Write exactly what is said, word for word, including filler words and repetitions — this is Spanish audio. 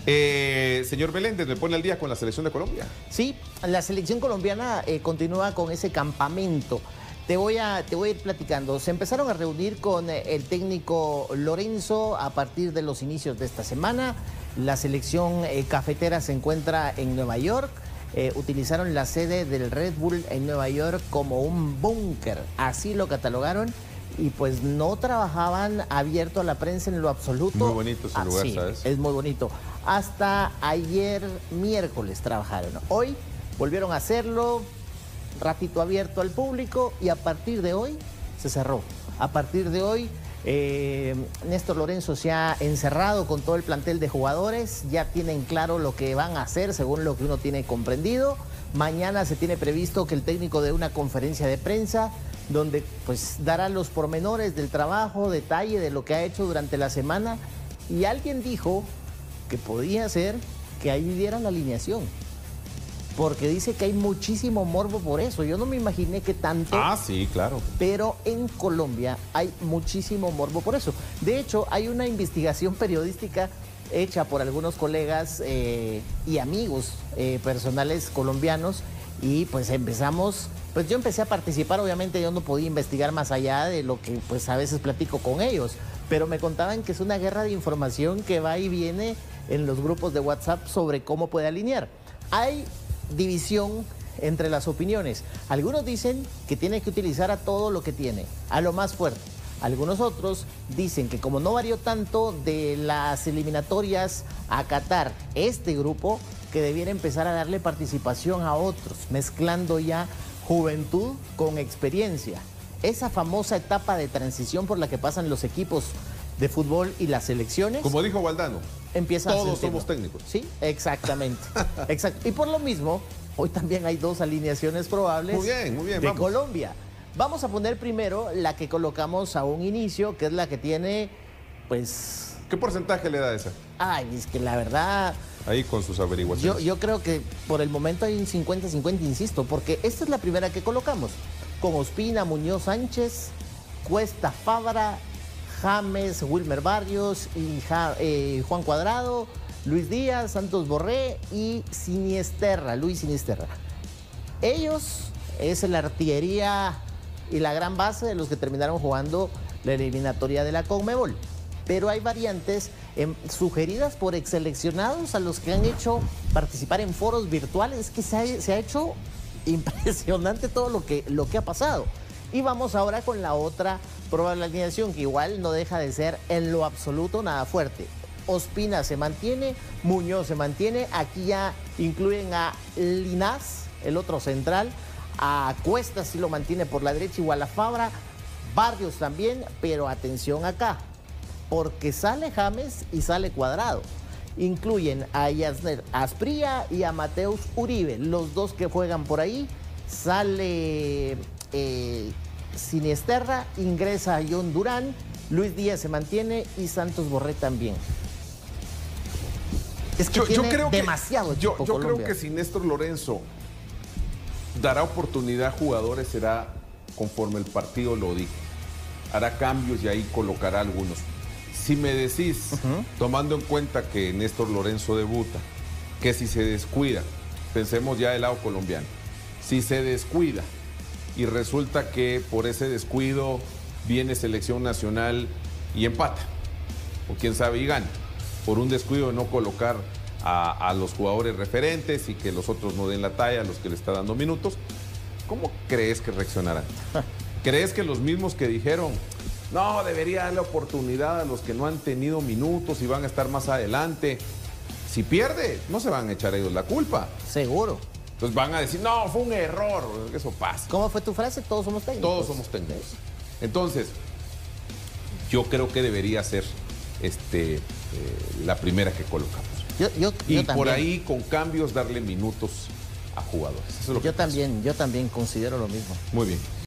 Eh, señor Meléndez, ¿me pone al día con la selección de Colombia? Sí, la selección colombiana eh, continúa con ese campamento. Te voy, a, te voy a ir platicando. Se empezaron a reunir con eh, el técnico Lorenzo a partir de los inicios de esta semana. La selección eh, cafetera se encuentra en Nueva York. Eh, utilizaron la sede del Red Bull en Nueva York como un búnker. Así lo catalogaron. Y pues no trabajaban abierto a la prensa en lo absoluto. Muy bonito ese ah, lugar, sí, ¿sabes? Es muy bonito. Hasta ayer miércoles trabajaron. Hoy volvieron a hacerlo, ratito abierto al público, y a partir de hoy se cerró. A partir de hoy eh, Néstor Lorenzo se ha encerrado con todo el plantel de jugadores. Ya tienen claro lo que van a hacer según lo que uno tiene comprendido. Mañana se tiene previsto que el técnico dé una conferencia de prensa donde pues dará los pormenores del trabajo, detalle de lo que ha hecho durante la semana. Y alguien dijo que podía ser que ahí diera la alineación, porque dice que hay muchísimo morbo por eso. Yo no me imaginé que tanto. Ah, sí, claro. Pero en Colombia hay muchísimo morbo por eso. De hecho, hay una investigación periodística hecha por algunos colegas eh, y amigos eh, personales colombianos, y pues empezamos, pues yo empecé a participar. Obviamente yo no podía investigar más allá de lo que pues a veces platico con ellos, pero me contaban que es una guerra de información que va y viene en los grupos de WhatsApp sobre cómo puede alinear. Hay división entre las opiniones. Algunos dicen que tiene que utilizar a todo lo que tiene, a lo más fuerte. Algunos otros dicen que como no varió tanto de las eliminatorias a Qatar este grupo, que debiera empezar a darle participación a otros, mezclando ya juventud con experiencia. Esa famosa etapa de transición por la que pasan los equipos de fútbol y las selecciones. Como dijo Valdano, empieza a todos sentirlo. somos técnicos. Sí, exactamente. Exacto. Y por lo mismo, hoy también hay dos alineaciones probables muy bien, muy bien, de vamos. Colombia. Vamos a poner primero la que colocamos a un inicio, que es la que tiene, pues... ¿Qué porcentaje le da esa? Ay, es que la verdad... Ahí con sus averiguaciones. Yo, yo creo que por el momento hay un cincuenta cincuenta, insisto, porque esta es la primera que colocamos. Con Ospina, Muñoz Sánchez, Cuesta Fabra, James, Wilmer Barrios, y ja, eh, Juan Cuadrado, Luis Díaz, Santos Borré y Sinisterra, Luis Sinisterra. Ellos es la artillería y la gran base de los que terminaron jugando la eliminatoria de la Conmebol. Pero hay variantes eh, sugeridas por exseleccionados a los que han hecho participar en foros virtuales. Es que se ha, se ha hecho impresionante todo lo que, lo que ha pasado. Y vamos ahora con la otra probable alineación, que igual no deja de ser en lo absoluto nada fuerte. Ospina se mantiene, Muñoz se mantiene, aquí ya incluyen a Linás, el otro central, a Cuesta sí lo mantiene por la derecha, igual a Fabra, Barrios también, pero atención acá, porque sale James y sale Cuadrado. Incluyen a Yasner Asprilla y a Mateus Uribe, los dos que juegan por ahí. Sale eh, Sinisterra, ingresa a John Durán, Luis Díaz se mantiene y Santos Borré también. Es que yo, tiene yo creo demasiado que, yo, yo Colombia. creo que si Néstor Lorenzo dará oportunidad a jugadores, será conforme el partido lo dijo. Hará cambios y ahí colocará algunos. Si me decís, uh-huh. tomando en cuenta que Néstor Lorenzo debuta, que si se descuida, pensemos ya del lado colombiano, si se descuida y resulta que por ese descuido viene selección nacional y empata, o quién sabe y gana, por un descuido de no colocar a, a los jugadores referentes y que los otros no den la talla a los que le está dando minutos, ¿cómo crees que reaccionarán? ¿Crees que los mismos que dijeron no, debería darle oportunidad a los que no han tenido minutos y van a estar más adelante? Si pierde, no se van a echar ellos la culpa. Seguro. Entonces van a decir, no, fue un error. Eso pasa. ¿Cómo fue tu frase? Todos somos técnicos. Todos somos técnicos. Entonces, yo creo que debería ser este, eh, la primera que colocamos. Yo, yo, y yo por también. ahí, con cambios, darle minutos a jugadores. Eso es lo que yo pasa. también, yo también considero lo mismo. Muy bien.